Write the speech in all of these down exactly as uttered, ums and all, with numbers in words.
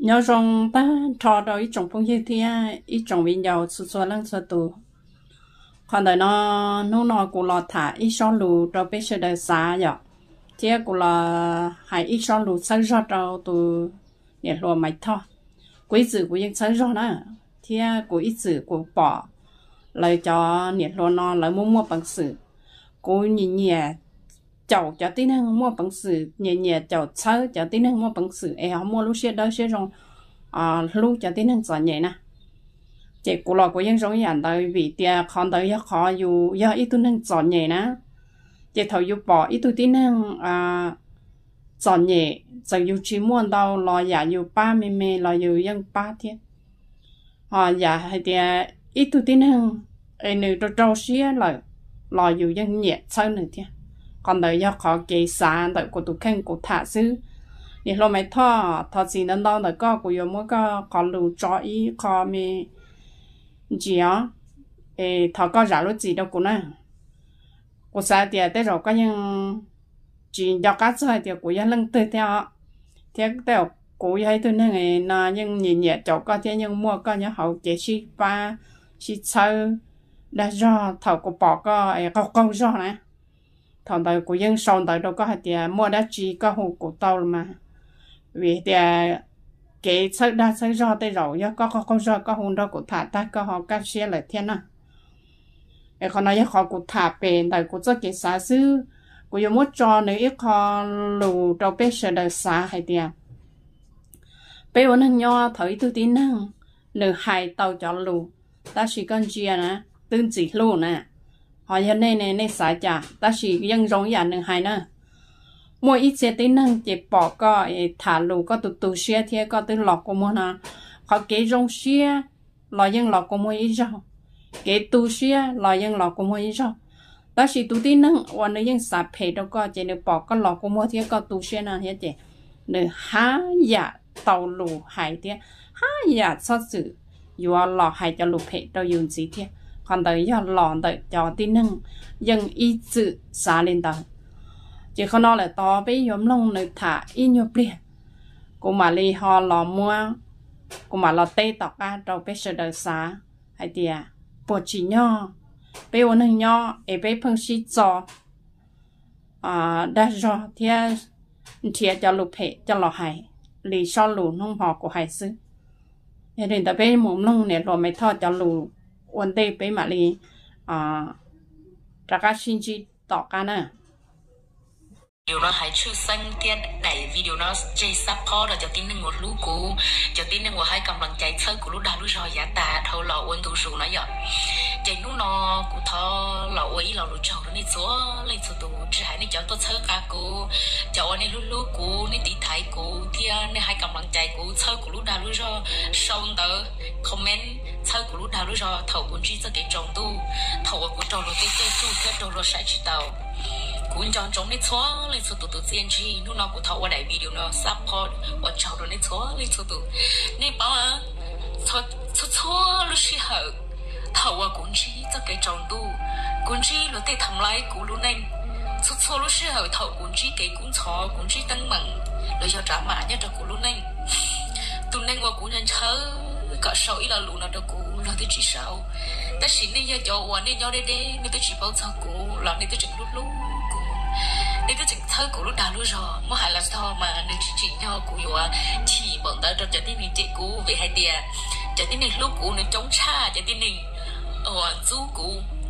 nhớ rằng ta thọ đó ít trồng phong như thế ít trồng viên dầu sụt sụt lăng sụt tù còn đời nó nó nó cũng là thả ít số lù cho bé sẽ đời xa vậy thế cũng là hay ít số lù sáng rõ cho tù nhiệt lùa mày thôi quý tử của những sáng rõ nữa thế của ít tử của bỏ lời cho nhiệt lùa nó lời mua mua bằng sự của nhìn nhẹ chậu cho tí năng mua bằng sự nhẹ nhẹ chậu sớ cho tí năng mua bằng sự em không mua lúc xe đó xe rồi à lúc cho tí năng giỏi nhẹ nè chị của lò của những giống như đời vì tiền còn đời khó dù do ít tu năng giỏi nhẹ nè chị thầu dù bỏ ít tu tí năng à giỏi nhẹ giờ dù chỉ muốn đâu lò giả dù ba mươi mê lò dù dân ba thiết à giả hay tiền ít tu tí năng em nữ cho trâu xe lại lò dù dân nhẹ sơ nữa thiết còn đời do khó kế xa đời của tụi khen của thả sư thì lúc mày thọ thọ gì nên đâu đời có của mỗi có có lù cho ý có mi gì á ê thọ có giả lúc gì đâu của nó của sao thì tới rồi có những chỉ do cá sấu thì của dân lưng tươi theo theo theo của hay tôi này là nhưng nhìn nhẹ chỗ có thế nhưng mua có nhớ hậu chế chi ba chi sơ đã do thọ của bỏ có câu câu do này thằng đời của dân sau đời đâu có hạt tiền mua đã chỉ có hồ của tàu mà vì thì cái sợi đa sợi do tới rồi do có có có do có hồn đó của thả ta có họ cắt xe lại thiên à cái con nói họ của thả bền đời của cái xã xứ của dân muốn cho nếu ít họ lù đâu biết sẽ đời xã hay tiền bây giờ năng nho thấy tôi tin năng nửa hai tàu cho lù ta chỉ cần chia nè tương chỉ lù nè họ hiện nay này này xài chả ta chỉ dân giống dạng nương hai nữa mỗi ít xe tính năng chỉ bỏ có thả lù có tụt tụt xe thì có từ lọc của mua nè họ kế giống xe là dân lọc của mua ít rau kế tu xe là dân lọc của mua ít rau ta chỉ tụt tính năng và nếu dân xài phê đâu có chỉ nếu bỏ có lọc của mua thì có tu xe nè hết chị nếu há dạ tàu lù hải thì há dạ sao sự dù lọc hải cho lù phê đâu dùng gì thế còn tới do lòn tới cho tin năng dân ý sự xả lên tàu chỉ không nói là to với nhóm lông nơi thả ít nhiều bia cũng mà li họ lò mua cũng mà lò tê tọc ra trong cái sự đời xả hay thì à bộ chỉ nho bây giờ nâng nho ở bên phương sĩ cho à đã rồi thì thì cho lục hệ cho lò hải li so lù nông họ của hải sư thế nên tại bên mồm lông này rồi mới thọ cho lù vấn đề bé mà đi à ra cái xin chi tỏ cái nè điều nó hãy chú xanh tiên đẩy video nó chơi support rồi cho tin nên một lú cũ cho tin nên một hai cầm bằng chạy chơi của lú đào lú rồi giá tà thâu lò quân thủ sủ nó vậy chạy lú nó của thọ lò ấy lò lú trâu nó đi xuống lên số tụ chỉ hãy đi cho tôi chơi cả cũ cho anh lú lú cũ đi tí thái cũ thì nên hai cầm bằng chạy cũ chơi của lú đào lú rồi sau đó comment chơi của lú đào lú rồi thầu cũng chỉ cho cái trồng tu thầu của trâu lú tí chơi tu cái trâu lú sai chỉ tàu cũng chọn trong này xóa lên số tụ tụ tiên tri lúc nào cũng thâu qua đại video nó support và chào rồi này xóa lên số tụ nên bảo à xóa xóa xóa lúc xí hở thâu qua cũng chỉ cho cái tròn tu cũng chỉ lúc tết thầm lại cũng lúc này xóa xóa lúc xí hở thâu cũng chỉ cái cũng xóa cũng chỉ tăng bằng rồi cho trả mã nhất là cũng lúc này tụi này qua cũng nhận chớ cả sau ít là lúc nào đó cũng là tôi chỉ sao ta xin đi giờ cho qua nên nhau đây đây nên tôi chỉ bảo sao cũng là nên tôi chỉ lúc lúc nên tôi chỉ thơ của lúc đào lúc rồi mới hay là sao mà nên chỉ chỉ nhau của yêu thì bọn ta cho tới mình chị cũ về hai tia cho tới mình lúc cũ nên chống cha cho tới mình ở du cũ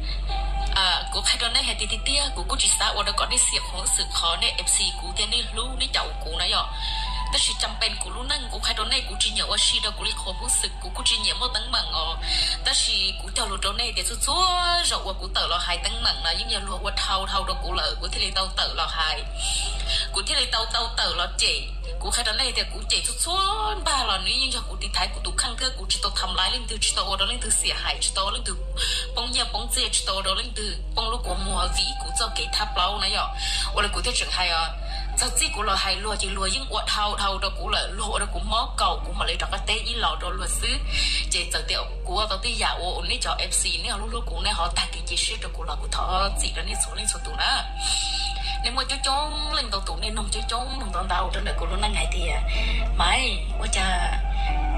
à của hai đứa này hai tia tia của cô chỉ sao ở đó có đi xếp hỗ sự khó này ép xê cũ thế này lúc đi chậu cũ này rồi ta chỉ chăm bên của lúc năng của hai đứa này của chỉ nhớ ở xí đó của đi khó hỗ sự của cô chỉ nhớ một tấn bằng ở ta chỉ của chậu lúc đó này để số số rồi của tờ là hai tấn bằng là những nhà lúa của thâu thâu đó của lợi của thế này tàu tờ là hai của thế này tàu tàu tờ là chị của hai đứa này thì của chị số số ba là nếu như của đi thái của tụ khăn cơ của chị tàu thầm lái lên từ chị tàu đó lên từ xỉa hại chị tàu lên từ bông nhà bông dê chị tàu đó lên từ bông lúc của mùa vị của cho cái tháp lâu này rồi hoặc là của thế trưởng hai à sao chỉ của là hai lúa chỉ lúa những quả thâu thâu đó của là lúa đó của mó cầu của mà lấy cho cái té ý lò đó lúa xứ chị giờ tiểu của tao tí giả ô này cho ép xê này lúc lúc của này họ tài cái chi shit đó của là của thọ chỉ là này số lên số tụ nữa nên mà chú chốn lên tàu tụ nên nông chú chốn nông tàu tàu trên đời của nó ngày thì mày quá cha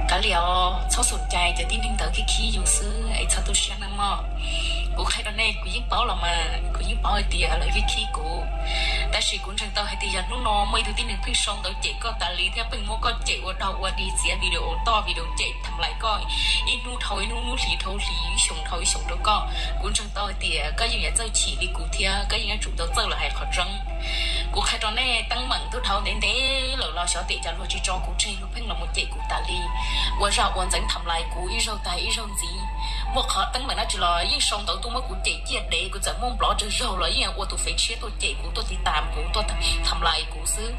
cái liệu số sụt chạy cho tin đến tới cái khí dù xứ ấy sao tôi sẽ nằm mò cô khai đó này cô những bảo là mà cô những bảo thì là cái khí cô ta chỉ cũng chẳng tao hay thì giờ nó nó mấy thứ tin đến khi xong tới chạy có ta lý theo bên mua có chạy ở đâu qua đi xé video to video chạy thầm lại coi ít nu thôi nu nu thì thôi thì sống thôi sống đâu có cũng chẳng tao thì cái gì vậy chỉ đi cụ theo cái gì chủ tao chơi là hay khó trăng cô khai đó này tăng mặn tôi thâu đến thế lỡ lo sợ tiệt cho lo chỉ cho cô chơi lúc bên là một chạy cụ ta đi qua rau quan dẫn thầm lại cụ ít rau tay ít rau gì một khó tăng mặn nó chỉ là những xong tới tôi mới cụ chạy chia để cụ chẳng mong bỏ cho rau là những qua tôi phải chia tôi chạy cụ tôi thì tạm cụ tôi thầm lại cụ xứ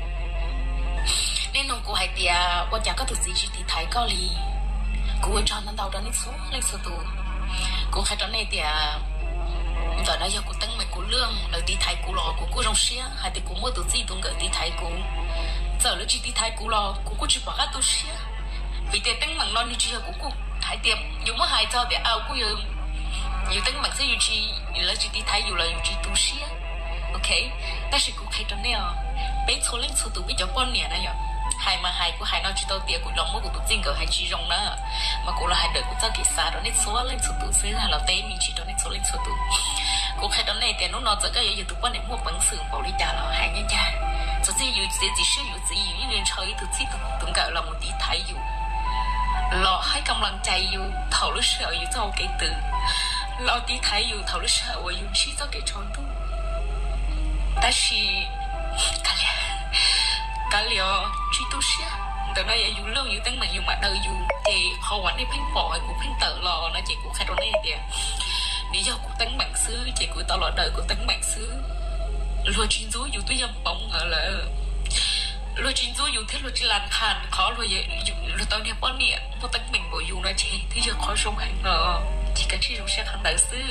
nên nông cụ hay tiệt qua chả có thực gì thì thấy có lì cụ cho nó đâu đó nên số lên số tù cụ khai đó này tiệt giờ nó giờ cụ tăng mày cụ lương lời tí thái cụ lò cụ cụ rong xía hay thì cụ mua từ gì tôi gửi tí thái cụ giờ nó chỉ tí thái cụ lò cụ cụ chỉ bỏ các tôi xía vì tiền tăng bằng lo như chỉ là cụ cụ thái tiệm dùng mà hai cho để ao cụ dùng nhiều tăng bằng sẽ dùng chỉ là chỉ tí thái dùng là dùng chỉ tôi xía ok ta chỉ cụ khai trong này à bé số lên số tụ bây giờ con nè này à hai mà hai của hai nó chỉ tao tiền của lòng mua của tụi tiền cỡ hai chỉ rong nữa mà cụ là hai đợt của tao kỳ xa đó nên số lên số tụ xứ hay là tên mình chỉ cho nên số lên số tụ cụ khai đó này tiền nó nó giờ cái gì tụi con này mua bằng sườn bảo đi trả là hai nhá cha cho gì dù gì gì sử dụng gì những người chơi tụi gì tụi tụi cỡ là một tí thái dù lọ hai cầm lăng chạy dù thầu lúc sợ dù cho cái từ lọ tí thái dù thầu lúc sợ và dù chỉ cho cái tròn tu ta chỉ cái gì cái liệu chỉ tu sửa từ đó dù lâu dù tăng mà dù mà đời dù thì họ quản đi phanh bỏ cũng phanh tự lò nó chỉ cũng khai đó này kìa lý do của tăng bản xứ chỉ của tao là đời của tăng bản xứ luôn chuyên dối dù tôi dâm bóng ở là luôn chuyên dối dù thế luôn chỉ làm hàn khó luôn vậy luôn tao đi bón nè một tăng mình bộ dù nó chỉ thế giờ khó sống hàng nọ chỉ cần chỉ dùng xe hàng đời xứ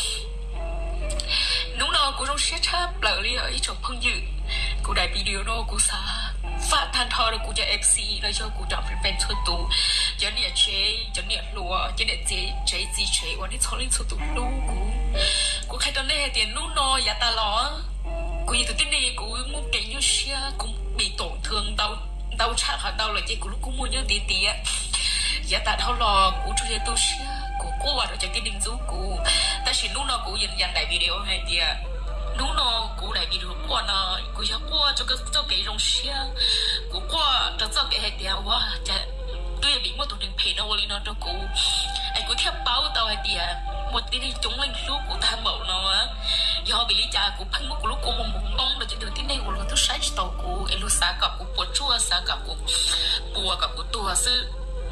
đúng đâu của trong xe chắp lại đi ở chỗ phong dự của đại video đó của xa phát than thở được của cho ép xê rồi cho của trọng phần phần thôi tụ cho nên chế cho nên lúa cho nên chế chế gì chế và nên cho nên thôi tụ lúa của của khai đó này tiền lúa no giá ta lo của gì tụi cái này của muốn cái như xe cũng bị tổn thương đau đau chát hoặc đau là chỉ của lúc cũng muốn như tí tí giá ta đau lo của cho tôi xe của cô và rồi cho cái đinh rú của ta chỉ lúc nào cũng dần dần đại video hay tiệt đúng nó cú đại video qua nó cú cho qua cho cái cho cái rong xia cú qua cho cho cái hệ tiệt quá chả tôi bị một tụi đừng pay đâu lên nó cho cú ai cú theo báo tao hệ tiệt một tí đi chúng lên lúc cú tham mẫu nó á do bị lý cha cú phăng một cú lúc cú một một bông rồi cho được tí này cú tôi sai tao cú em lúc sáng gặp cú bột chua sáng gặp cú bùa gặp cú tua sư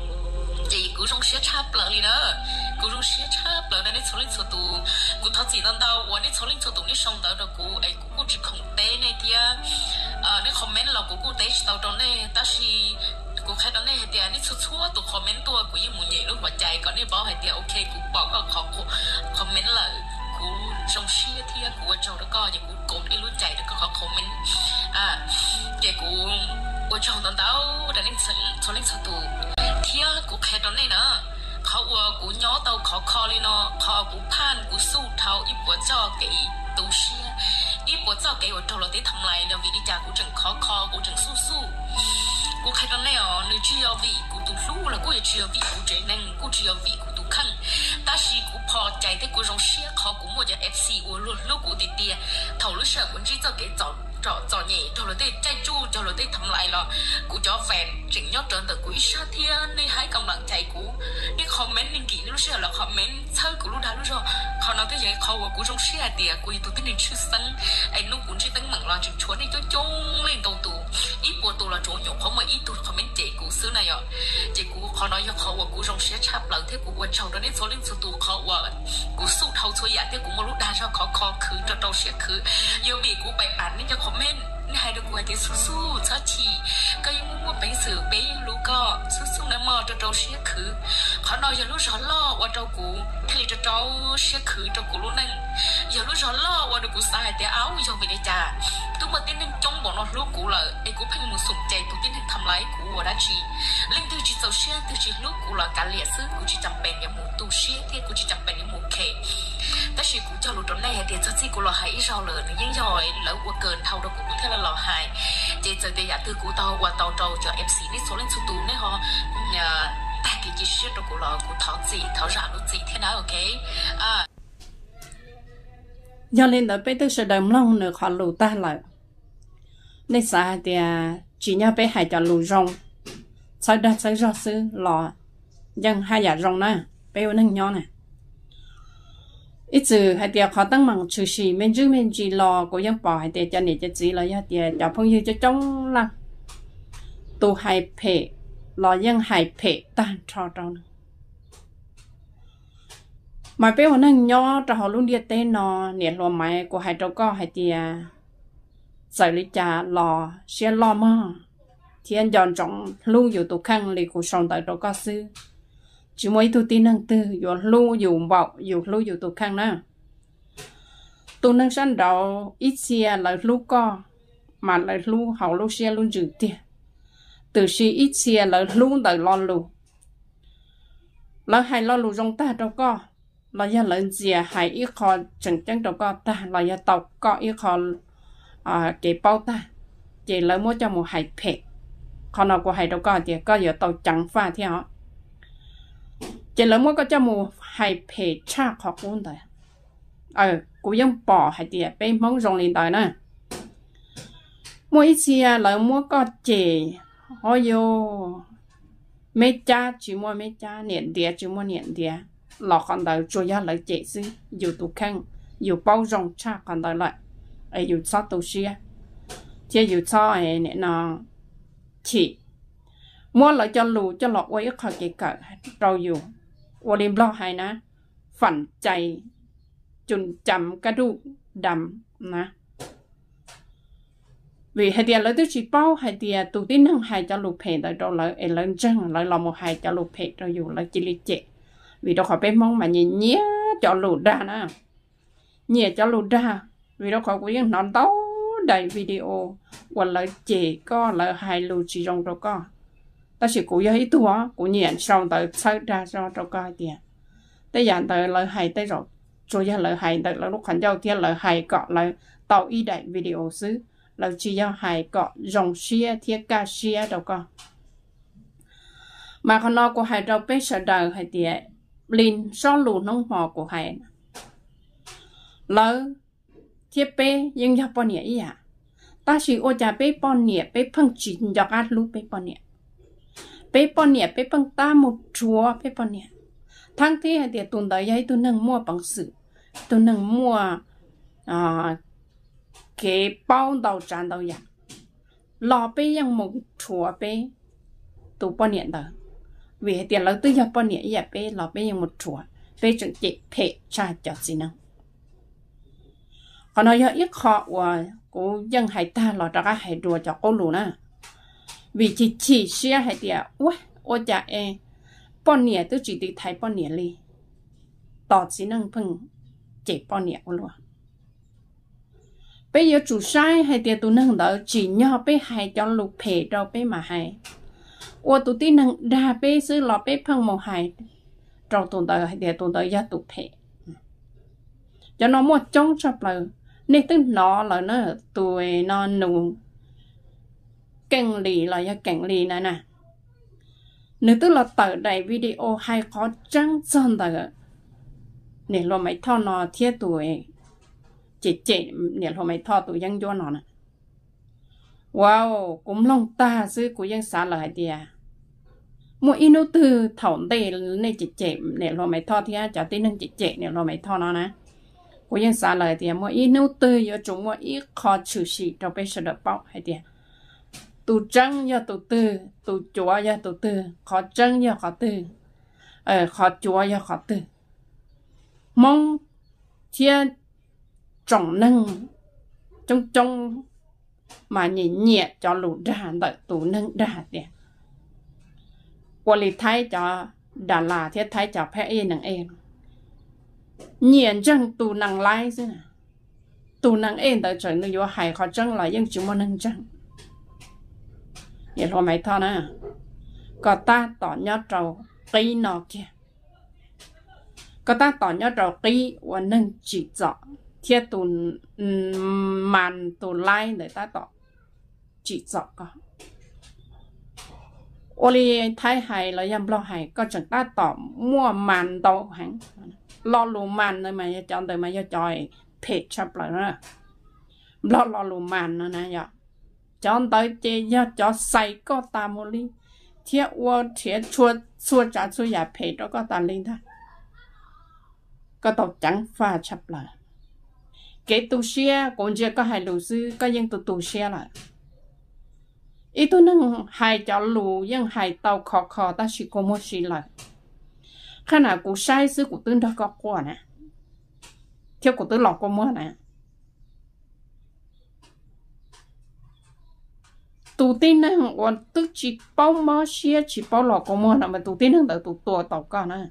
chỉ cú rong xia chắp lại đi đó cú rong xia chắp lại đó nên số lên số tụ cú tháo chỉ đơn đâu và nên số lên số tụ nên xong tới đó cú ấy cú cú chỉ không té này tia à nên comment là cú cú té tao trong này ta chỉ cú khai đó này tia nên số số tụ comment tua cú như muốn nhảy lúc vào chạy còn nên bảo hay tia ok cú bảo có khó cú comment là cú rong xia tia cú ở trong đó coi thì cú cột cái lúc chạy được có comment à thì cú ở trong đó đâu đã nên số lên số tụ thiênกูแค่ตอนนี้นะเขาว่ากูย้อเตาขอคอเลยเนาะขอกูผ่านกูสู้เท้าอีปวดจ่อเกยตูเชียอีปวดจ่อเกยว่าเราได้ทำไรเดี๋ยววิธีจากกูจึงขอคอกูจึงสู้สู้กูแค่ตอนนี้อ๋อนึกเชื่อวิกูตูสู้แล้วกูยังเชื่อวิกูใจนั่งกูเชื่อวิกูตูขังแต่สิกูพอใจที่กูรองเชียขอกูมั่วจะเอฟซี我ลูกกูติดเดียเท่ารู้เชื่อกูที่จะเกยจ่อจ่อจ่อnhẹ cho nó đây chạy chu cho nó đây thầm lại là cú cho phèn chỉnh nhót trơn từ cúi sát thiên đi hái cầm lặng chạy cú đi comment lên kỹ lúc xưa là comment chơi cú lúc đó lúc rồi họ nói cái gì họ của cú trong xe tiệt cú tụi cái này chưa sẵn anh lúc cũng chỉ tính mặn lo chỉnh chuột đi cho chung lên tàu tù ít bộ tù là chỗ nhỏ không mà ít tụ comment chạy cú xưa này ạ chạy cú họ nói cho họ của cú trong xe chắp lại thế cú quan trọng đó nên số lên số tù họ của cú sụt thâu số giả thế cú một lúc đa cho họ khó khứ cho tàu xe khứ yêu vì cú bày bản nên cho comment hai đứa quay thì su su sao chỉ cái những mua bánh sữa bé lú cò su su nè mò cho trâu xe khử họ nói giờ lú rõ lo qua trâu cũ thì cho trâu xe khử trâu cũ luôn nè giờ lú rõ lo qua được cũ sai để áo cho về đây trà tôi mà tin nên trong bọn nó lú cũ là ai cũng phải một sụp chạy tôi tin nên thầm lái cũ ở đó chỉ lên từ chỉ tàu xe từ chỉ lú cũ là cả liệt sức cũ chỉ chậm bền như một tu xe thì cũ chỉ chậm bền như một khe ta chỉ cũ cho lú trâu này thì cho gì cũ là hãy rau lợn những giỏi lỡ qua cơn thâu đâu cũng theo là lò hại chỉ giờ để giả từ cũ tàu qua tàu trâu cho em xí đi số lên số tù này họ ta cái gì shit của lò của tháo gì tháo ra lúc gì thế nào ok à do lên tới bây giờ sẽ đầm lòng nữa khó lù ta lại nên sao thì chỉ nhớ bé hai cho lù rong sau đó sau đó sư lò dân hai giả rong nè bé nâng nhỏ nè ít từ hai tiệt khó tăng bằng trừ xì men chứ men chỉ lò của dân bỏ hai tiệt cho này cho chỉ là do tiệt cho phong như cho trong là tu hai phe lò dân hai phe tan cho trong mà bé họ nâng nhỏ cho họ luôn đi tên nó nè lò máy của hai trâu co hai tiệt giải lý trà lò xe lò mà thiên dọn trọng lưuอยู่ตุขังเลยกูส่งtới trâu co sư chỉ mấy tu tin năng tưอยู่lưuอยู่bảoอยู่lưuอยู่ตุขังนะtu năng sanh đầu ít xe là lưu co mà là lưu hậu lưu xe luôn chữ tiền từ khi ít xe là lưu tới lo lưu là hai lo lưu trong ta trâu co là do lợn dìa hai ít kho chẳng chẳng trâu co ta là do tàu co ít kho à cái bao ta chỉ là mua cho một hai phe còn nào của hai đâu có thì có giờ tàu trắng pha theo họ chỉ là mua có cho một hai phe cha khó cuốn đấy ờ cũng giống bỏ hai tiệt bên món rong lên tới nè mua ít xe là mua có chỉ họ vô mấy cha chỉ mua mấy cha niệm địa chỉ mua niệm địa lọ còn đời chủ yếu là chỉ xí dù tụ khăn dù bao rong cha còn đời lại ấy dù sao tụ xe chứ dù sao ấy nè nó chỉ mua lại cho lù cho lọ quay khỏi cái cỡ rồi dù qua đêm lo hay nè phản chạy chun chậm cái đu đầm nè vì hai tiền lấy tôi chỉ bao hai tiền tụ tin năng hai cho lù phê tới đâu lấy ấy lớn chân lấy lò một hai cho lù phê rồi dù lấy chỉ lý chế vì đâu khỏi bên mong mà nhìn nhé cho lù ra nè nhẹ cho lù ra vì đâu khỏi cũng non tấu đầy video hoặc là chỉ có là hai lù chỉ trong đâu có ta chỉ cố ý tua cố nhận xong tới sai ra cho cho coi tiền tới dàn tới lời hay tới rồi cho ra lời hay tới là lúc khẩn giao thiên lời hay cọ là tàu y đại video xứ là chỉ giao hay cọ dòng xe thiết ca xe đâu có mà con nó của hai đâu biết sợ đời hay tiền linh số lù nông hồ của hai lỡ thiết bé nhưng cho bọn nhẹ ý à ta chỉ ô cha bé bọn nhẹ bé phân chín cho các lúc bé bọn nhẹ bé bọn nhẹ bé phân ta một chúa bé bọn nhẹ thằng thế hay thì tuần tới ấy tôi nâng mua bằng sự tôi nâng mua à cái bao đầu tràn đầu ya lò bé yang một chúa bé tụ bọn nhẹ đó vì tiền lấy tôi cho bọn nhẹ ya bé lò bé yang một chúa bé chuẩn chị phê cha cho gì nữa còn nói ít khó của của dân hải ta là cho các hải đùa cho cô lù nè vì chỉ chỉ xe hải tiệt ui ôi cha em bọn nhẹ tôi chỉ đi thấy bọn nhẹ li tỏ chỉ năng phừng chỉ bọn nhẹ luôn bây giờ chủ sai hải tiệt tôi năng đó chỉ nhỏ bé hải cho lục phê đâu bé mà hải ôi tôi tin năng đa bé xứ lọ bé phăng một hải trong tuần tới hải tiệt tuần tới giá tụ phê cho nó một trong chập lời nên tức nó là nó tuổi nó nụ cảnh lì là do cảnh lì này nè nếu tức là tờ đầy video hay có trắng chân tờ nè lo mấy thọ nó thiết tuổi chỉ chỉ nè lo mấy thọ tuổi dân cho nó nè wow cũng lòng ta xứ của dân xã là gì à mỗi inu từ thỏng đây nên chỉ chỉ nè lo mấy thọ thì cho tin nên chỉ chỉ nè lo mấy thọ nó nè của dân xã lời thì mỗi ít nấu tươi do chúng mỗi ít khó xử sĩ trong bây giờ được bảo hay thì tụ trắng do tụ tư tụ chúa do tụ tư khó trắng do khó tư ờ khó chúa do khó tư mong thiên trọng nâng trong trong mà nhìn nhẹ cho lũ ra đợi tụ nâng ra thì qua lịch thái cho Đà Lạt thiết thái cho phép yên nâng em nhiên chân tụ năng lái chứ nè tụ năng em tới trời nó vô hài khó chân là dân chúng muốn nâng chân vậy thôi mày thôi nè có ta tỏ nhớ trầu ký nó kia có ta tỏ nhớ trầu ký và nâng chỉ rõ thiết tụ màn tụ lái để ta tỏ chỉ rõ có ô li thái hay là yam lo hay có chẳng ta tỏ mua màn đâu hắn lo lù màn rồi mà chọn từ mà cho chọi phê chập lại nữa lo lo lù màn nữa nè giờ chọn tới chơi cho cho say có ta một ly thiết ô thiết chua chua trả chua giả phê đó có ta linh thôi có tàu trắng pha chập lại cái tu xe cũng chưa có hai lù sư có những tu tu xe lại ít tu nâng hai cháu lù nhưng hai tàu khó khó ta chỉ có một xí lại khả năng của sai sư của tôi đó có qua nè theo của tôi lọc qua mua nè tụ tin nâng còn tôi chỉ bao mơ xe chỉ bao lọc qua mua nè mà tụ tin nâng đợi tụ tua tàu con nè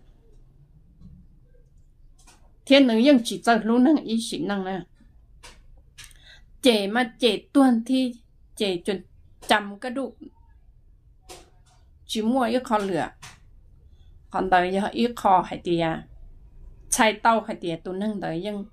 thiên nữ nhưng chỉ chơi luôn nâng ý xí nâng nè trẻ mà trẻ tuần thì trẻ chuẩn chăm cái đủ chỉ mua ít kho lửa còn đời giờ ít kho hay tiệt chạy tàu hay tiệt tụi nâng đời nhưng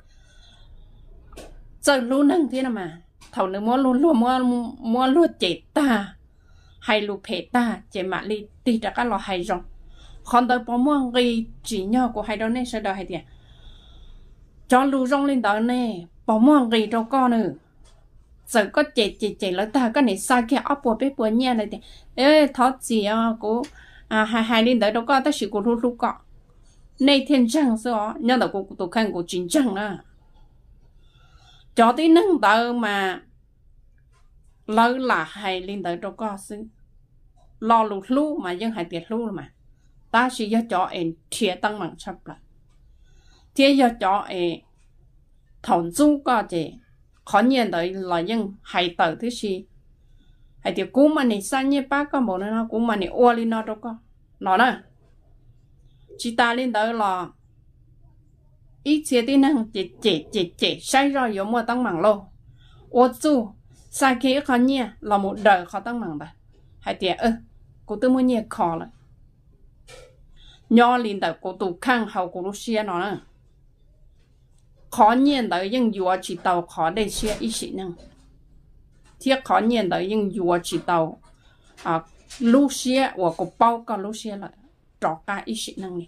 chơi luôn nâng thế nào mà thầu nữa mua luôn luôn mua mua luôn chết ta hay luôn phê ta chết mà đi đi ra cái lò hay rồi còn đời bỏ mua gì chỉ nhau của hai đứa này sẽ đời hay tiệt cho lưu rong lên đời này bỏ mua gì đâu con nữa giờ có chết chết chết là ta cái này sai kia ấp bùa bếp bùa nhẹ này thì ê thoát gì à cô à hai hai lên tới đâu có ta chỉ cô lúc lúc cọ này thiên trăng sao nhớ là cô tụ khăn của chính trăng à cho tí nâng tờ mà lỡ là hai lên tới đâu có xứ lo lụt lú mà dân hai tiệt lú mà ta chỉ cho cho em thiệt tăng bằng sắp lại thiệt cho cho em thằng du có gì khó nhiên tới là những hay tờ thứ gì hay thì cú mà này sang như bác có một nó cú mà này ô lên nó đâu có nó nè chỉ ta lên tới là ít chia tí năng chỉ chỉ chỉ chỉ sai rồi giống một tăng bằng lô ô chú sai kia khó nhiên là một đời khó tăng bằng đấy hay thì ơ cô tôi muốn nhiên khó lại nhỏ lên tới cô tụ khang hậu cô lúc xưa nó nè khó nhiên tới nhưng vừa chỉ tàu khó để xe ít xí năng thiết khó nhiên tới nhưng vừa chỉ tàu à lúc xe của cô bao có lúc xe lại trọ cả ít xí năng này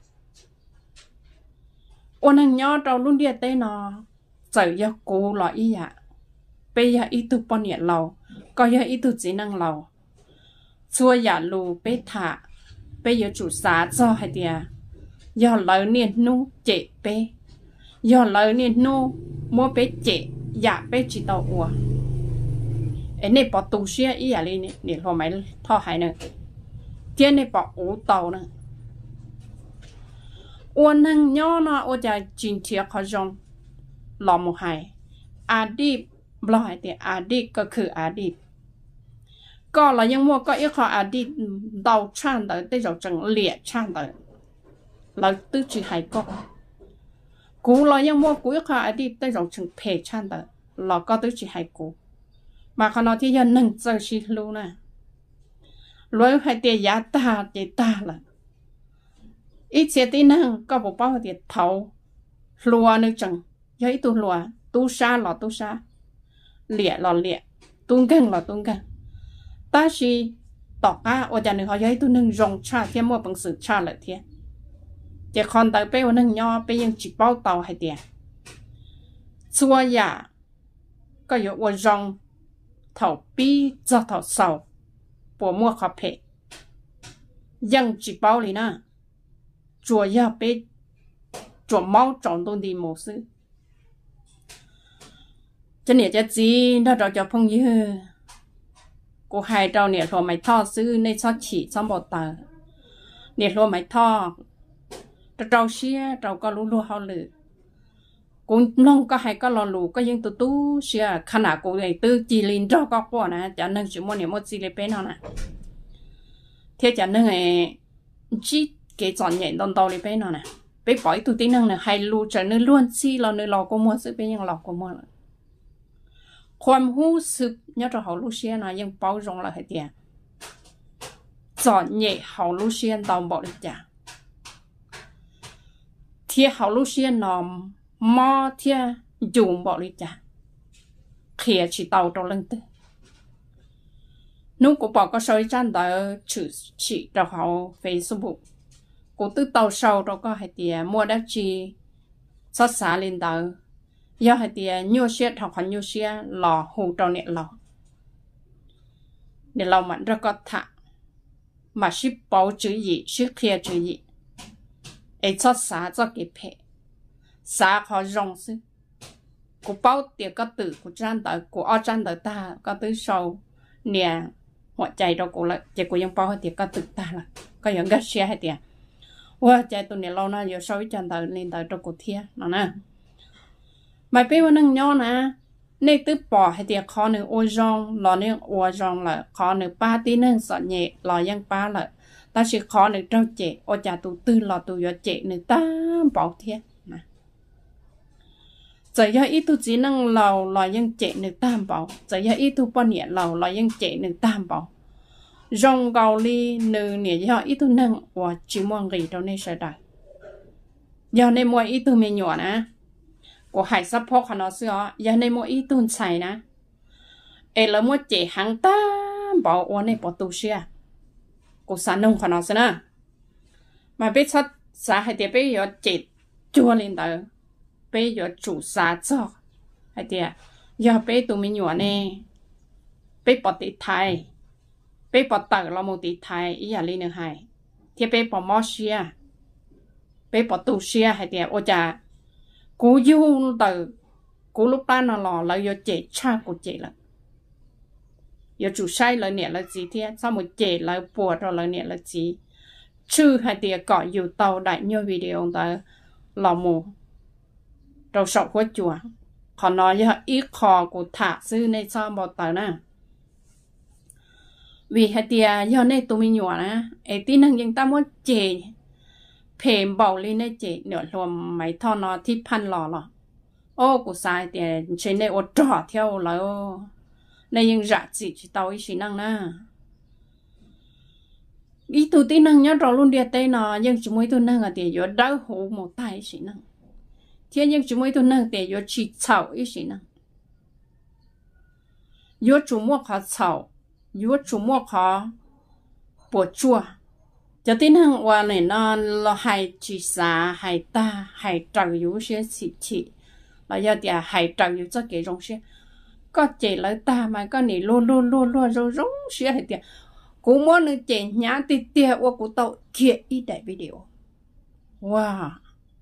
ôn năng nhỏ trâu luôn đi tới nó giờ giờ cô là ý ạ bây giờ ít tu bao nhiêu lâu có giờ ít tu chỉ năng lâu xua giả lù bé thả bây giờ chủ xã cho hay tiệt giờ lời niên nu chế bé giờ lời niên nu mua bé chế giả bé chỉ tàu ua ấy này bỏ tù xe ý à lên này họ máy thọ hay nữa tiên này bỏ ủ tàu nữa ôn năng nhỏ nó ôn cha chính thiệt khó dùng lò một hai à đi lo hai thì à điก็คือ à đi ก็เรายังมัวก็อีกข้อ à đi 到唱的这种整列唱的เราตื้อจีให้ก็กูเรายังมัวกูอีกข้อ à đi 这种整เพ唱的เราก็ตื้อจีให้กูมาขณะที่ยังหนึ่งเจอชิลูนะรวยให้เตียยาตาเจตาละอีเสียตีนั่งก็บอกว่าเตียเท้าลัวนึกจังย้ายตัวลัวตู้ซาหล่อตู้ซาเหลี่ยหล่อเหลี่ยตุ้งกังหล่อตุ้งกังตาชีตอกอ่ะว่าจะนึกเขาย้ายตัวหนึ่งรองชาเทียมว่าบังสืบชาเลยเทียจะคอนเตอร์ไปวันหนึ่งย่อไปยังจีบเป้าเตาให้เตียชัวยาก็อยู่ว่ารองเท่าปีจะเท่าเสาปวดมัวขับเพยังจีบเป้าเลยนะจัวยาไปจัวเมาจอนตัวดีหมูซื้อจะเนี่ยจะจีถ้าเราจะพุ่งยื้อกูให้เราเนี่ยรัวไม่ท่อซื้อในซอฉีซ้ำบอตาเนี่ยรัวไม่ท่อเราเชี่ยเราก็รู้รู้เขาเลยกูน้องก็ให้ก็รอรู้ก็ยังตู้ตู้เชี่ยขนาดกูไอ้ตื้อจีลินเราก็กว่านะจะนั่งชั่วโมงเนี่ยมันจีเลยเป็นเอานะเที่ยจะนั่งไอ้จีcái chọn nhện đòn tàu đi bên nào nè bên bói tụi tin năng này hay lưu trở nên luôn chi là nơi lò của mua sự bên yang lò của mua rồiความรู้สึกnhớ cho họ lưu xuyên làยังbao dung là hết tiền chọn nhện họ lưu xuyên tàu bỏ đi chả thì họ lưu xuyên nó mò thì dùng bỏ đi chả khía chỉ tàu trong lưng tư nung của bỏ có soi chân đó chữ chỉ cho họ Facebook của từ tàu sau đó có hai tiền mua đất chi sát xả lên đó do hai tiền nhiều xe học hành nhiều xe lò hù trâu nè lò để lò mạnh ra có thả mà ship bảo chữ gì ship kia chữ gì ấy sát xả cho cái phe xả họ rong sư của bao tiền có từ của chân đó của ở chân đó ta có từ sau nèหัวใจเรากูละเจ้ากูยังเป้าให้เตี๋ยก็ตึกตาละก็ยังก็เชียให้เตี๋ยว่าใจตัวเนี่ยเรานะอยู่ซอยจันทร์เล่นแต่เรากูเทียนั่นนะไม่เป็นวันนึงย้อนนะในตึกปอให้เตี๋ยคอหนึ่งโอจองรอเนี่ยโอจองละคอหนึ่งป้าตีหนึ่งสอนเย่รอยังป้าละแต่สิคอหนึ่งเจ้าเจโอจ่าตัวตื้อรอตัวอยู่เจหนึ่งตามเป้าเทียนะจะยาอีตัวจีนั่งเรารอยังเจหนึ่งตามเป้าจะยาอีตัวปนเนี่ยเรารอยังเจหนึ่งตามเป้าrong gạo li nư nè do ít tu nâng và chỉ muốn gì đâu nên sẽ đại do nên mua ít tu mình nhỏ nè của hải sắp phok nó xưa do nên mua ít tu xài nè em là mua chế hàng ta bảo ôn này bảo tu xia của sản nông nó xưa nè mà biết sát xã hay tiệp bây giờ chế chua lên đó bây giờ chủ xã cho hay tiệp do bây tu mình nhỏ nè bây bảo tị thái bé bỏ tờ là một tí thái ý là lên được hai thì bé bỏ mò xia bé bỏ tù xia hay thì ô cha cú du tờ cú lúc ta nó lò là do chế cha của chế là do chủ sai là nè là gì thế sao một chế là bùa rồi là nè là gì chứ hay thì có nhiều tàu đại nhiều video tờ lò mù đầu sọc của chùa còn nói như ít kho của thả sư nên sao bỏ tờ nè vì hạt tiền do này tụi mình nhỏ nè, ấy tí năng dân ta muốn chè, phèm bầu lên này chè nửa lùm máy thò nó thít pan lò lò, ô của sai tiền trên này ô trỏ theo là ô, này dân rạ gì chỉ tao ý xí năng nè, ý tụi tí năng nhớ rõ luôn địa tây nó dân chúng mấy tụi năng là tiền do đau hổ một tay xí năng, thiên dân chúng mấy tụi năng tiền do chỉ chảo ý xí năng, do chúng mua khó chảo yếu chủ mua khó bổ chua cho tin hàng qua này nó là hai chỉ xa hai ta hai trâu yếu sẽ chỉ chỉ là do thì hai trâu yếu cho cái rong sẽ có chỉ lấy ta mà có này luôn luôn luôn luôn rồi rong sẽ hay tiền cú muốn nó chỉ nhá tít tít qua cú tàu thiệt ít đại video wow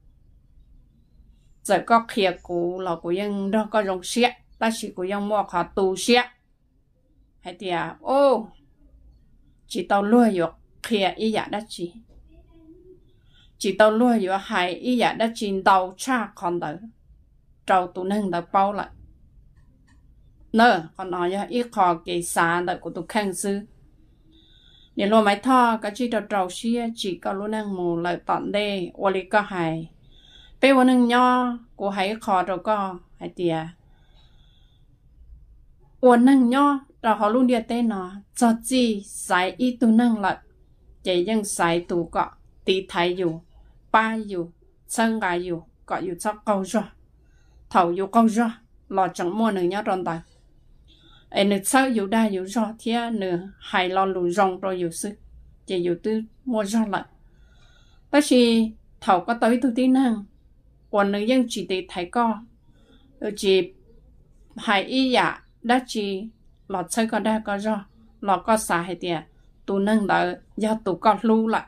giờ có kia cú là cúยังđó có rong sẽ ta chỉ cúยังmua khó tu sẽ hay thì à ô chỉ tao lùi vô kia ý giả đất chỉ chỉ tao lùi vô hai ý giả đất chỉ tao cha con đỡ trâu tụ nâng đỡ bao lại nè còn nói cho ít khó cái xa đỡ của tụ khang sư để lo máy thò cái chỉ trâu trâu xia chỉ có luôn nâng mù lại tận đây ô li có hai bây giờ nâng nho của hai khó đâu có hay thì à ô nâng nho rồi họ luôn đi tên nó cho chi sai ít tu năng lại chỉ những sai tu cọ tí thái dù ba dù chân gà dù cọ dù cho câu rồi thầu dù câu rồi lo chẳng mua nữa nhớ tròn tay em được sao dù đa dù rồi thế nữa hay lo lù rong rồi dù sức chỉ dù tư mua rồi lại bác sĩ thầu có tới tu tí năng còn nữ dân chỉ tí thái co chỉ hay ý dạ đã chỉ lọt chơi có đa có do lọt có xả hay tiền tụ nâng đỡ do tụ con lưu lại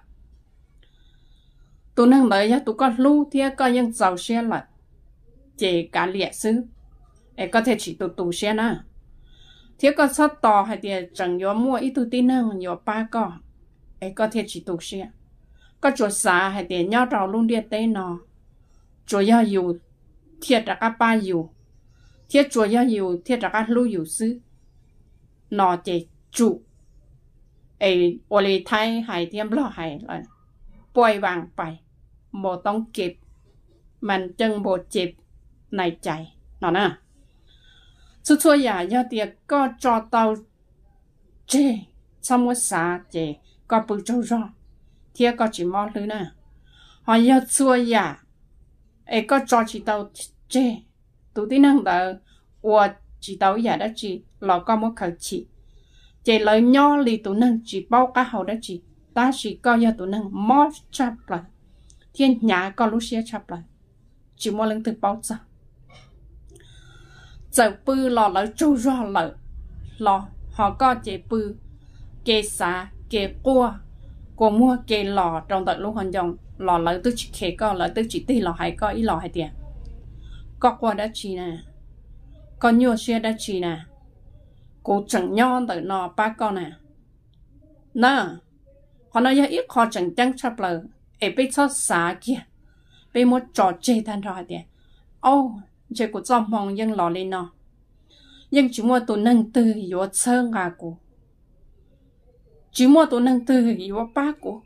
tụ nâng đỡ do tụ con lưu thì có những giàu xe lại chỉ cả liệt sư ấy có thể chỉ tụ tụ xe nè thì có sót tò hay tiền chẳng do mua ít tụ tí nâng do ba có ấy có thể chỉ tụ xe có chỗ xả hay tiền nhau trào luôn đi tới nó chỗ do dù thiệt là các ba dù thiết chúa do dù thiết là các lưu dù sư nó chỉ chủ ấy ô lê thay hải tiêm lo hải là bồi vàng phải một tông kịp mình chân bộ chịp này chạy nó nè chú chúa giả do tiệc có cho tàu chê xong một xã chê có bự trâu rõ thiết có chỉ mò lưới nè họ do chúa giả ấy có cho chỉ tàu chê tụ tí năng đỡ và chỉ tàu giả đó chỉ là có một khẩu chỉ chỉ lời nhỏ lì tụ nâng chỉ bao cá hậu đó chỉ ta chỉ coi giờ tụ nâng mót chắp lại thiên nhà có lúc xe chắp lại chỉ mua lần từ bao giờ giờ bự lò lỡ trâu rò lỡ lò họ có chỉ bự kê xá kê cua của mua kê lò trong tận lúc hoàn dòng lò lỡ tôi chỉ kê có lỡ tôi chỉ tì lò hay có ý lò hay tiền có qua đã chỉ nè có nhiều xe đã chỉ nè cô chẳng nhon tới nọ ba con nè nè họ nói ít họ chẳng chẳng chấp lời ấy bị cho xả kia bị một trò chơi than rồi tiền ô chơi của trong mong dân lò lên nọ nhưng chỉ mua tụ nâng từ yếu sơn à cô chỉ mua tụ nâng từ yếu ba cô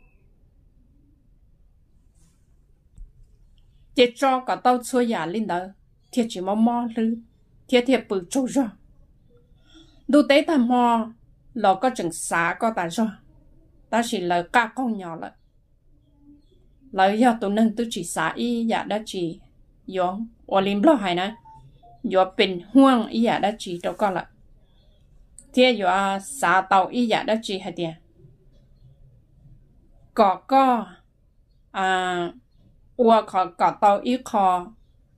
để cho cả tao xua giả lên đó thiệt chỉ mò mò lư thiệt thiệt bự trâu rồi đủ tế tầm mò lò có chừng xá có tài rồi ta chỉ là cả con nhỏ lại lời do tụi nâng tôi chỉ xá y dạ đã chỉ giống ở lim lo hay nè do bình hoang y dạ đã chỉ đâu có lại thế do xá tàu y dạ đã chỉ hay tiền có có à ua có có tàu y kho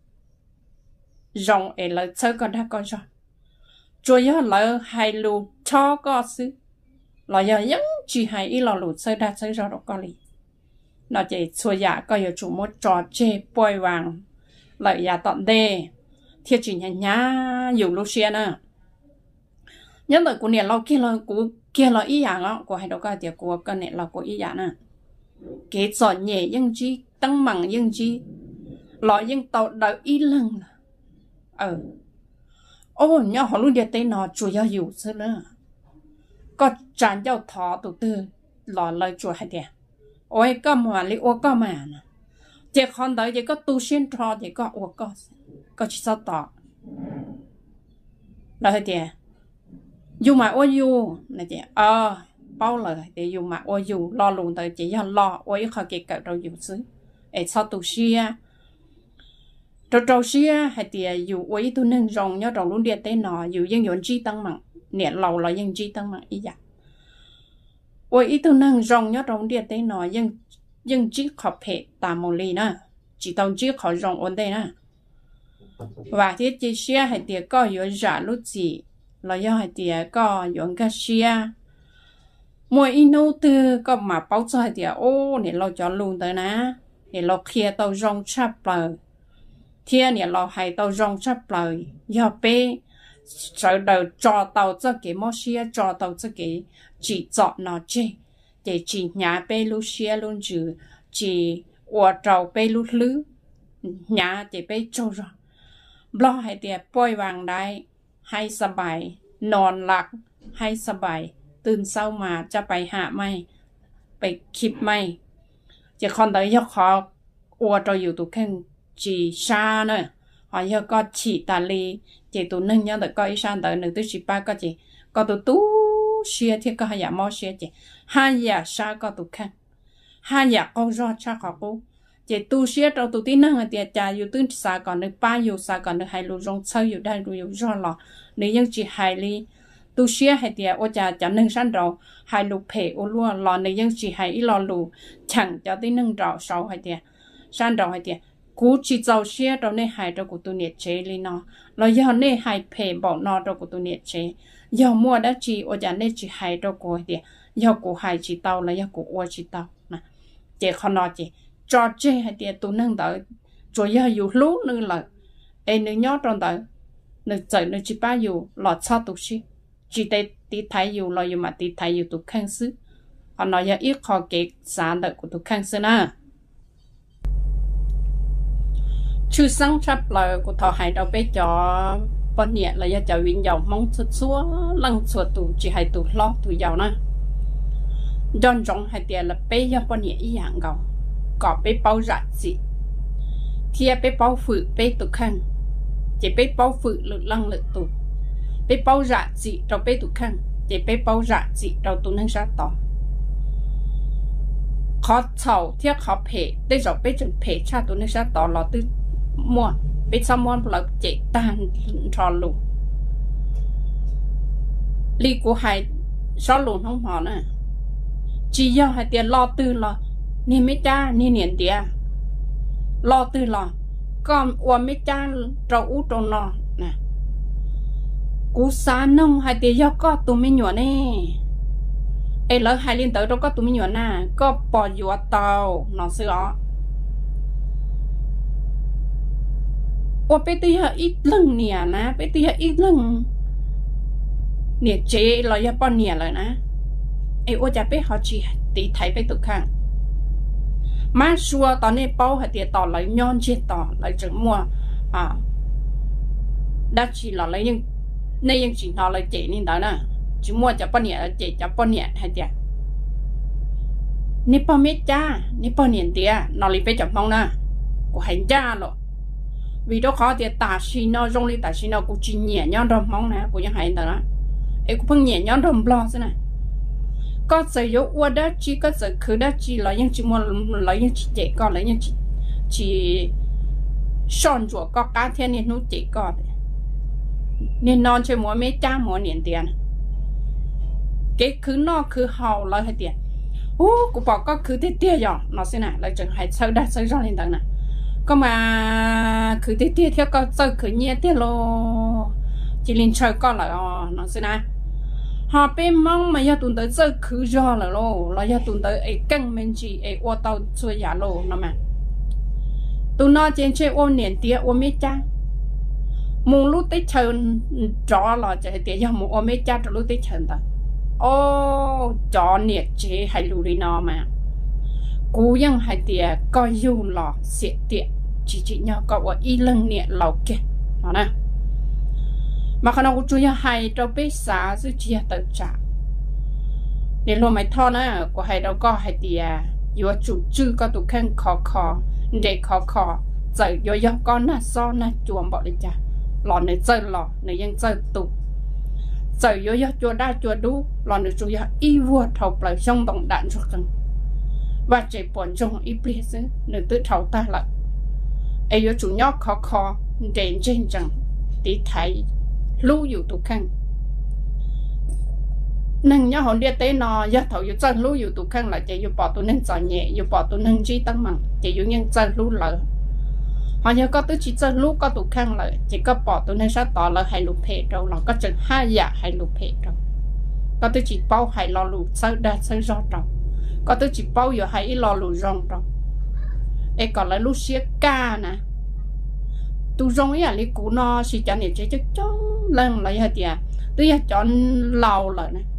rong ở lời chơi con đã có rồi chủ yếu là hai lù cho có sự là giờ những chỉ hai ít là lù chơi đã chơi rồi đó có lý nó chỉ chủ yếu có yếu chủ một trò chơi bồi vàng lợi nhà tận đề thiệt chỉ nhà nhà nhiều lúc xưa nè nhớ tới của nè lâu kia là của kia là ý dạng á của hai đầu cái tiệc của cái nè là của ý dạng nè cái giỏi nhẹ nhưng chi tăng bằng nhưng chi loại nhưng tàu đợi ý lăng ờ ô nhớ họ luôn điện tên nó chủ yếu nhiều chứ nữa có tràn giao thọ từ từ lò lời chùa hay tiền ôi có mà li ô có mà nè chỉ còn đấy chỉ có tu xuyên trò chỉ có ô có có chỉ sao tỏ là hay tiền dù mà ô dù này chị ờ bao lời để dù mà ô dù lo luôn tới chỉ là lo ôi khó kể cả đâu dù chứ ấy sao tu xuyên trâu trâu xia hay thì dù ấy tôi nâng rong nhớ rong luôn điện tên nó dù dân dọn chi tăng mạng nè lầu là dân chi tăng mạng ý dạ ấy tôi nâng rong nhớ rong điện tên nó dân dân chi khó phê tạm một ly nè chỉ tao chi khó rong ổn đây nè và thiết chi xia hay thì có yếu giả lúc gì là do hay thì có yếu cái xia mỗi in nô tư có mà báo cho hay thì ô nè lo cho luôn tới nè nè lo kia tao rong chắp lời thiên này là hai tàu rong chắp lời giờ bé sau đầu cho tàu cho cái mỏ xia cho tàu cho cái chỉ chọn nó chơi để chỉ nhà bé lu xia luôn chứ chỉ ở trâu bé lu lứ nhà để bé trâu rồi lo hay để bôi vàng đai hay sờ bài nón lạc hay sờ bàiตื่นเช้ามาจะไปหาไม่ไปคลิปไม่จะคนเดียวขออวดเราอยู่ตัวแข่งchỉ xa nữa họ giờ có chỉ ta li chỉ tụ nâng nhớ được coi sang tới nữa tôi chỉ ba có chỉ có tụ tú xia thì có hai nhà mò xia chỉ hai nhà xa có tụ khăn hai nhà con rõ cha khó cố chỉ tu xia trong tụ tin năng thì cha yêu tương xa còn được ba yêu xa còn được hai lũ rong sâu yêu đây lũ yêu rõ lọ nếu như chỉ hai li tu xia hay thì ô cha cha nâng sang đầu hai lũ phê ô lúa lọ nếu như chỉ hai ít lọ lũ chẳng cho tin nâng đầu sau hay thì sang đầu hay thì cú chỉ giàu xe đâu nên hại đâu của tôi nhiệt chế lên nó, rồi giờ nên hại phê bỏ nó đâu của tôi nhiệt chế, giờ mua đã chỉ ở nhà nên chỉ hại đâu của thì giờ của hại chỉ tao là giờ của ô chỉ tao, nè, chỉ còn nó chỉ cho chế hay thì tôi nâng đỡ, rồi giờ dù lú nữa là, em nữa nhớ trong đỡ, nữa chạy nữa chỉ bao dù lọt sao tôi xí, chỉ để tí thấy dù là dù mà tí thấy dù tôi khang xứ, còn nó giờ ít khó kể sản đỡ của tôi khang xứ nè. Chú sáng chấp lời của thọ hải đâu bé cho bọn nhẹ là do cho viên dầu mong xuất xúa lăng xua tù chỉ hay tù lo tù dầu nè John rong hay tiền là bé do bọn nhẹ ý dạng gầu có bé bao rạ gì thia bé bao phự bé tù khăn chỉ bé bao phự lực lăng lực tù bé bao rạ gì đâu bé tù khăn chỉ bé bao rạ gì đâu tù nâng ra tỏ khó chầu thia khó phê đây rồi bé chân phê cha tù nâng ra tỏ lọ tư mua biết sao mua là chỉ tan tròn luôn li của hai sao luôn không họ nè chỉ do hai tiền lo tư là ni mấy cha ni niệm tiền lo tư là còn qua mấy cha trâu út trâu nọ nè cú sáng nông hai tiền do có tụi mình nhỏ nè ấy lỡ hai liên tới đâu có tụi mình nhỏ nè có bỏ dùa tàu nó sữa ô bé tí hơi ít lưng nè nè bé tí hơi ít lưng nè chế là do bao nè rồi nè ấy ô cha bé họ chỉ tí thấy bé tụi khang má xua tao nè bao hay tiền tao lấy nhon chết tao lấy chừng mua à đã chỉ là lấy những này những chỉ nó lấy chế nên đó nè chỉ mua cho bao nè chế cho bao nè hay tiền nè bao mấy cha nè bao nè tiền nó lấy bé chậm phong nè của hành cha rồi vì đó khó thì ta xin nó trong đi ta xin nó cũng chỉ nhẹ nhõm đom mong nè của những hành đó ấy cũng phân nhẹ nhõm đom lo thế này có sự yếu qua đó chỉ có sự khử đó chỉ là những chỉ mua lấy những chỉ trẻ con lấy những chỉ chỉ son chuột có cá thiên nên nó trẻ con nên non chơi mua mấy cha mua tiền tiền cái khử nó khử hậu lấy hay tiền ô cũng bảo có khử thế tiền rồi nó thế này lại chừng hay sâu đã sâu ra lên tầng này có mà khử thế tiền theo có sâu khử nhẹ tiền lo chỉ lên chơi con lại nó thế này họ bên mong mà giờ tuần tới giờ khử do là lo là giờ tuần tới ấy căng mình chỉ ấy ô tàu xuôi giả lo nó mà tụi nó trên chơi ô niệm tiền ô mấy cha mùng lúc tới chơi trò là chạy tiền giờ mùng ô mấy cha rồi lúc tới chơi ta ô trò niệm chế hay lù đi nó mà cúยังhay tiền coi dù lò xịt tiền chỉ chỉ nhau có ở y lưng niệm lầu kia đó nè mà khả năng của chú hay cho biết xã giữ chia tự trả để luôn mày thon á của hay đâu có hay tiền vừa chủ trương có tụ khen khó khó để khó khó dạy vô do con là so là chuồng bỏ đi cha lò này chơi lò nàyยังchơi tụ dạy vô do chùa đa chùa đu lò này chú y vua thầu lại trong đồng đạn cho cần và chỉ buồn trong ít biết chứ nữa tự thầu ta lại ấy vô chủ nhóc khó khó để trên chẳng tí thấy lưuอยู่ตุขังนั่งย่าหอนเดียเต้นอย่าเถาอยู่จันlưuอยู่ตุขังlà chỉอยู่ปอตัวนั่งจ่อnhẹอยู่ปอตัวนั่งจีตั้งมั่งchỉอยู่ยังจันlưuเลยhọ nhớ có tới chỉจันlưu cóตุขังเลยchỉ cóปอตัวนั่งsátต่อเลยให้ลูกเพจเราเราก็จะห้าอย่างให้ลูกเพจเราก็tới chỉ baoให้รอลูกเสื้อได้เสื้อรอเราก็tới chỉ baoอยู่ให้รอลูกรองเราไอ้ก่อนเลยลูกเสียก้านะtu rong ấy à lấy cú nó xí cho này chơi chơi cho lần lấy hết tiền tôi giờ chọn lâu rồi này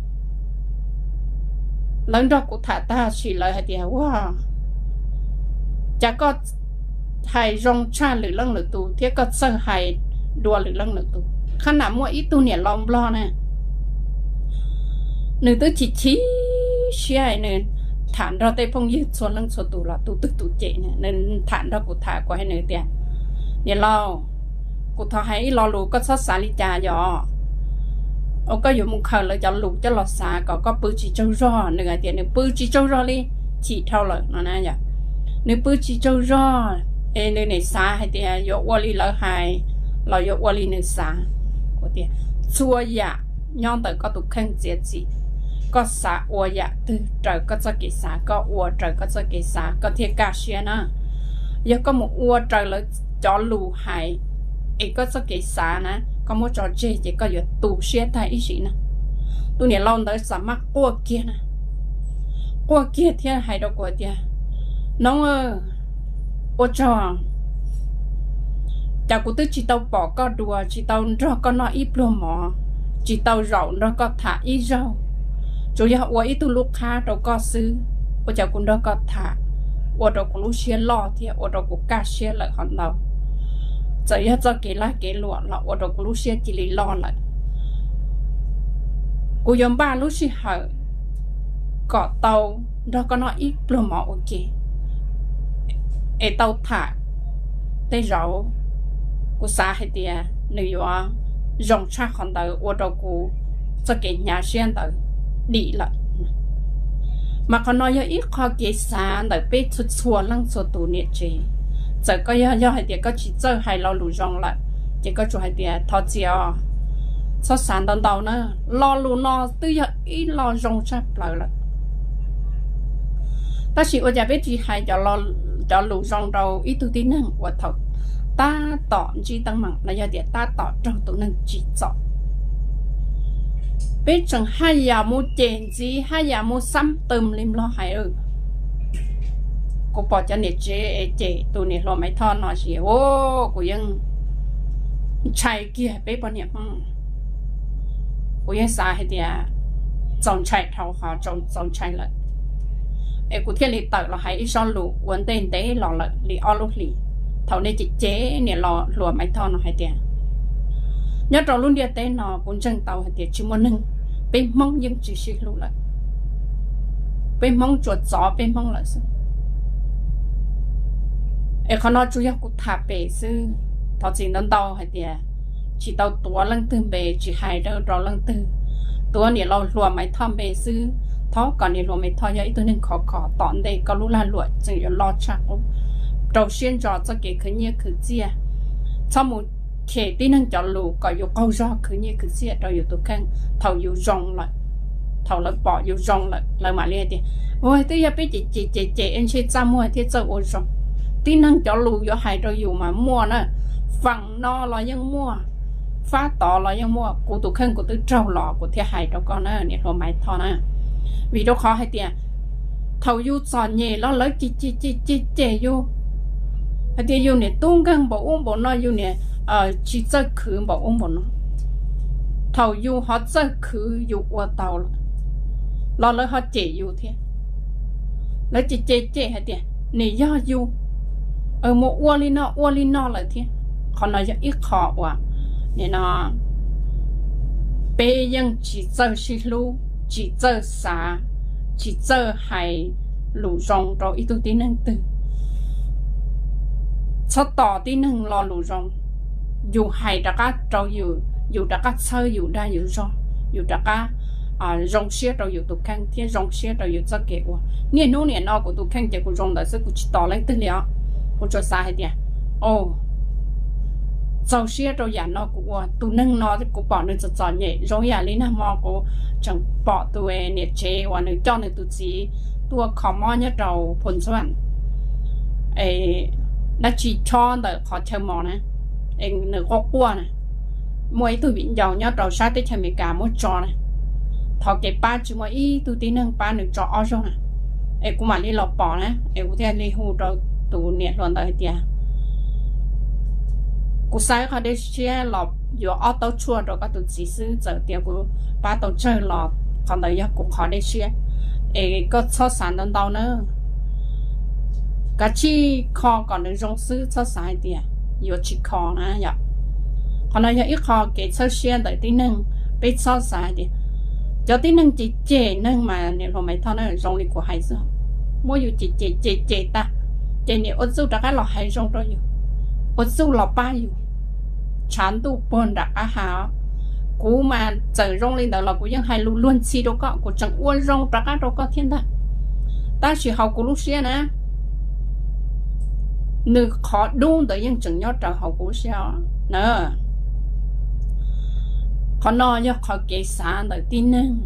lần đó cũng thả ta xí lấy hết tiền wow chả có hay rong cha lử lần lử tu thế có sơ hay đùa lử lần lử tu khả năng mua ít tu nhẹ lòng lo nè nữ tôi chỉ chí xí hay nên thản ra tay phong dứt số lần số tu là tu tức tu chạy nè nên thản ra cũng thả qua hay nữ tiền nè lo cụ thọ hay lo lù có sót xả li trà giò ông có dùng một khờ là cho lù cho lọt xả có có bự chỉ trâu rò nữa tiền nữa bự chỉ trâu rò đi chỉ theo lời nó nè giờ nữa bự chỉ trâu rò ê nơi này xả hay tiền dọ qua li lỡ hai lỡ dọ qua li nữa xả của tiền xua dạ nhon tới có tụ khăn chết gì có xả ua dạ từ trời có cho cái xả có ua trời có cho cái xả có thiệt cả xuyên á giờ có một ua trời là cho lù hay ấy có số cái xa nè có một trò chơi chỉ có giờ tù xe thay ý gì nè tôi nhớ lâu tới sắm mắc qua kia nè qua kia thì hay đâu qua kia nó ơ ô trò chả cũng tức chỉ tao bỏ có đùa chỉ tao cho con nó ít luôn mỏ chỉ tao rậu nó có thả ít rau chủ yếu qua ít tu lúc khác đâu có xứ ô chả cũng đâu có thả ô đâu cũng lúc xe lo thì ô đâu cũng cá xe lại hòn đâu giờ giờ cho cái lá cái lụa là ô đâu cũng lúc xe chỉ lý lo lại cô yếm ba lúc xe hở cọ tàu đâu có nói ít luôn mỏ ok ấy tàu thả tay rau cô xa hay tiệt nữ hoa rong cha hòn đâu ô đâu cũng cho cái nhà xe đâu đi lại mà còn nói ít khó cái xa để biết xuất xua lăng số tụ nhiệt gì giờ có do do hay tiệt có chỉ chơi hay lo lù rong lại chỉ có chỗ hay tiệt thọ chiều sao sáng đầu đầu nữa lo lù nó tư giờ ít lo rong sắp lại là ta chỉ ở nhà biết gì hay cho lo cho lù rong đầu ít tu tin năng và thật ta tỏ chỉ tăng mạng là giờ để ta tỏ trong tụ năng chỉ rõ biết chẳng hai giờ mua tiền gì hai giờ mua sắm tùm lim lo hay ư cô bỏ cho nè chế chế tụ nè lo mấy thon nó gì ô cô yên chạy kia biết bao nhiêu không cô yên xa hay thì trồng chạy thầu họ trồng trồng chạy lại em cô thiên lý tự là hay ít lù vấn đề đấy lò lại lì o lúc lì thầu này chị chế nè lò lùa mấy thon nó hay tiền nhớ trò luôn đi tên nó cũng chân tàu hay tiền chỉ muốn nâng bên mong những chỉ xí luôn lại bên mong chuột gió bên mong là sao em không nói chú ý cũng thả bể sư thọ chỉ đến tàu hay tiền chỉ tàu tua lăng từ bể chỉ hai đâu đó lăng từ tua nè lò lùa mấy thon bể sư thọ còn nè lùa mấy thon vậy tôi nên khó khó tọn đây có lúc là lùa chỉ lo chắc cũng đầu tiên cho cho cái khởi nghiệp khởi chia sau một thể tin năng cho lù có yêu câu do khởi nghiệp khởi chia rồi yêu tụ khăn thầu yêu rong lại thầu lại bỏ yêu rong lại lại mà liền thì ôi tôi giờ biết chị chị chị chị anh sẽ ra mua thì cho ô rong tin năng cho lù yêu hai rồi yêu mà mua nữa phẳng no là những mua phá tỏ là những mua của tụ khăn của tụ trâu lò của thế hai đâu con nữa nè rồi máy thò nữa vì đâu khó hay tiền thầu yêu chọn nhẹ nó lấy chị chị chị chị chị yêu thì yêu nè tung căng bộ uống bộ nó yêu nè ờ chỉ chơi khử bộ uống bộ nó thầu yêu họ chơi khử yêu qua tàu lo lấy họ chỉ yêu thế lấy chỉ chỉ chỉ hay tiền nè do yêu ở một uo li nó uo li nó lại thế còn nói ít khó quá nè nó bây giờ chỉ chơi xí lu chỉ chơi xả chỉ chơi hay lù rong rồi ít tu tin năng từ sau tỏ tin năng lo lù rong dù hay đã cá trâu dù dù đã cá sơ dù đa dù do dù đã cá à rong xe rồi dù tụ khăn thiên rong xe rồi dù cho kẹo nè nô nè nó của tụ khăn chỉ của rong là sẽ của chỉ tỏ lên tư liệu của cho sai đi ô rong xe rồi giả nó của tụ nâng nó của bỏ nên cho cho nhẹ rong giả lý nam mò của chẳng bỏ tụ nè chế và nè cho nè tụ chỉ tụ khó mò nhất đầu phun xuân ấy đã chỉ cho đợi họ theo mò nè em nửa góc qua nè mỗi từ biển giàu nhớ đầu sát tới theo mình cả mỗi trò nè thọ cái ba chỉ mỗi ý từ tí năng ba nửa trò ở trong nè em cũng mà đi lọp bỏ nè em cũng theo đi hù đầu tụ nhiệt luôn tới tiệt cũng sai họ đi xe lọp vừa ở tàu chua rồi có tụ chỉ sư giờ tiệt của ba tàu chơi lọp còn tới giờ cũng họ đi xe em có so sánh đến đâu nữa cái chi kho còn được rong sư so sánh tiệt yêu chỉ kho nè vậy còn nói ít kho cái sơ xe tới tí năng biết so sánh tiệt cho tí năng chỉ chế năng mà nếu mà mấy thằng nó rong đi của hai giờ mua yêu chỉ chế chế chế ta chế nếu ở đâu đã cái lọ hai rong rồi yêu ở đâu lọ ba yêu chán tu bồn đã á hả cú mà chờ rong lên đó là cúยังhai luôn luôn xí đâu có cú chẳng uốn rong đã cái đâu có thiên ta ta chỉ học cú lúc xưa nè nữ khó đun tới những chẳng nhớ trở học cú xưa nữa khó nói cho khó kế xa tới tin nâng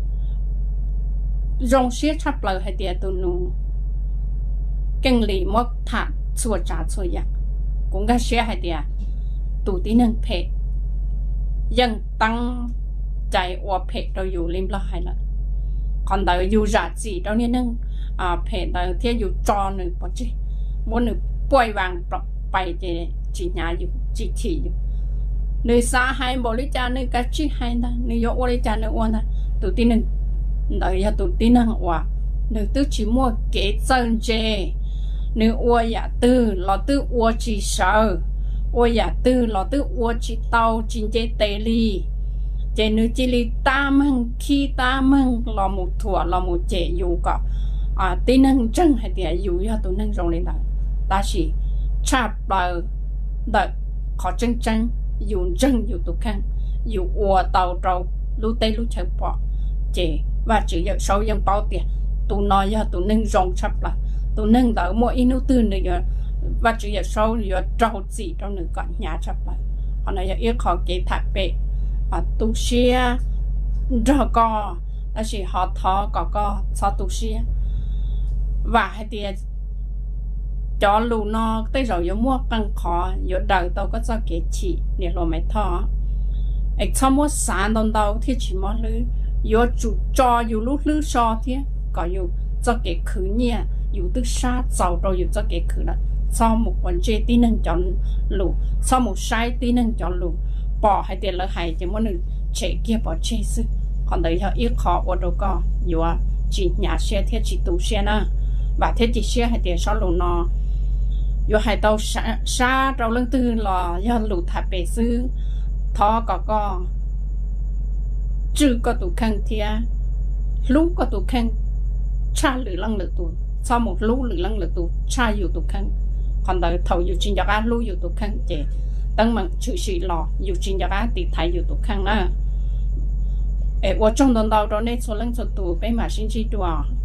rong xếp chắp lời hay tiệt tụ nụ kinh lý mất thả xua trả xua giặc cũng có xếp hay tiệt tụ tin nâng phê dân tăng chạy qua phê đâu dù liêm lo hay là còn tới dù giả gì đâu nên nâng phê tới thế dù cho nữ bỏ chứ muốn nữ quay vàng bay thì chỉ nhà dù chỉ thị dù nơi xa hai bộ lý cha nơi cá chi hai ta nơi vô ô lý cha nơi ô ta tụ tin nâng đợi tụ tin nâng hòa nơi tư chỉ mua kế chân chê nơi ô giả tư lò tư ô chỉ sợ ô giả tư lò tư ô chỉ tàu chính chế tê ly chế nơi chỉ li ta mừng khi ta mừng lò một thua lò một chế dù cả à tin nâng chân hay thì dù cho tụ nâng rong lên đó ta chỉ chạp bờ đợi khó chân chân dùng chân dùng tụ khăn dùng ua tàu trâu lú tây lú chạy bỏ chỉ và chỉ giờ sau dân bao tiền tụ nói cho tụ nâng rong chạp là tụ nâng đỡ mỗi inu tư nữa và chỉ giờ sau giờ trâu gì trong nửa cận nhà chạp lại họ nói giờ ít khó kế thạc bệ họ tu xe rồi có là chỉ họ thọ có có sao tu xe và hai tiền cho lù nó tới rồi yếu mua căng khó yếu đời tao có cho cái chỉ để lo mấy thọ ấy sau mua sáng đông đâu thì chỉ mua lư yếu chủ cho yếu lúc lư so thế có yếu cho cái khứ nhẹ yếu từ xa giàu rồi yếu cho cái khứ đó sau một vấn đề tí năng chọn lù sau một sai tí năng chọn lù bỏ hai tiền là hai chỉ muốn chạy kia bỏ chạy sức còn đấy là ít khó ở đâu có yếu chỉ nhà xe thế chỉ tủ xe nữa và thế chỉ xe hai tiền sau lù nó yếu hai tàu xa xa trong lưng tư là do lù thả bể sư thọ có có chứ có tủ khăn thia lúc có tủ khăn cha lử lăng lử tủ sau một lúc lử lăng lử tủ chaอยู่tủ khăn còn đời thầuอยู่trên giặc á lúcอยู่tủ khăn chế tăng bằng chữ sĩ lòอยู่trên giặc á thì thấyอยู่tủ khăn á ê 我中等到到那做冷做肚被马星期多